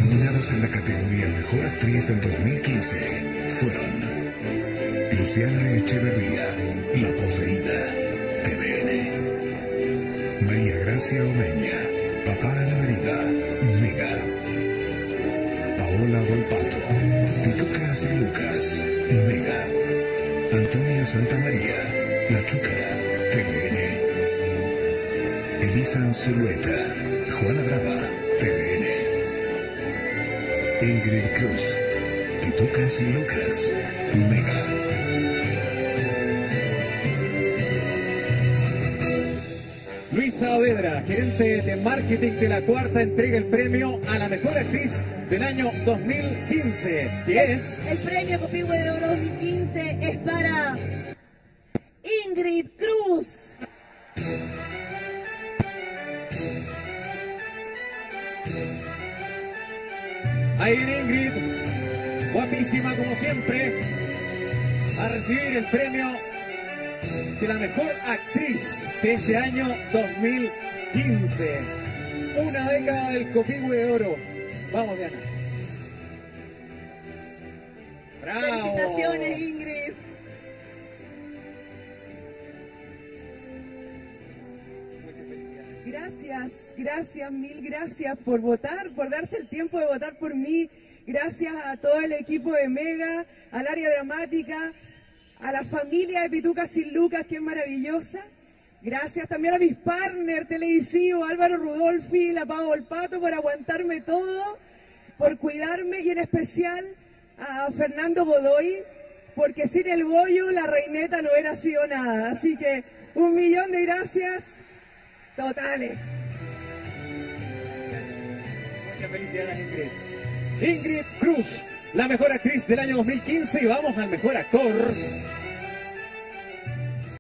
nominadas en la categoría Mejor Actriz del 2015 fueron Luciana Echeverría, La Poseída, TVN; María Gracia Omeña, Papá a la Avenida, Mega; Paola Volpato, Pituca Sin Lucas, Mega; Antonia Santamaría, La Chúcara, TVN; Elisa Zulueta, Juana Brava, TVN; Ingrid Cruz, Pituca Sin Lucas, Mega. Luisa Saavedra, gerente de marketing de la cuarta, entrega el premio a la mejor actriz del año 2015, que es... El premio Copihue de Oro 2015 es para Ingrid Cruz. Ahí viene Ingrid, guapísima como siempre, a recibir el premio de la mejor actriz de este año 2015. Una década del Copihue de Oro. Vamos, Diana. ¡Bravo! Felicitaciones, Ingrid. Gracias, mil gracias por votar, por darse el tiempo de votar por mí. Gracias a todo el equipo de Mega, al área dramática, a la familia de Pituca Sin Lucas, que es maravillosa. Gracias también a mis partners televisivos, Álvaro Rudolfi y la Pau Volpato, por aguantarme todo, por cuidarme, y en especial a Fernando Godoy, porque sin el Goyo la reineta no hubiera sido nada. Así que 1.000.000 de gracias totales. Muchas felicidades, Ingrid. Ingrid Cruz, la mejor actriz del año 2015, y vamos al mejor actor.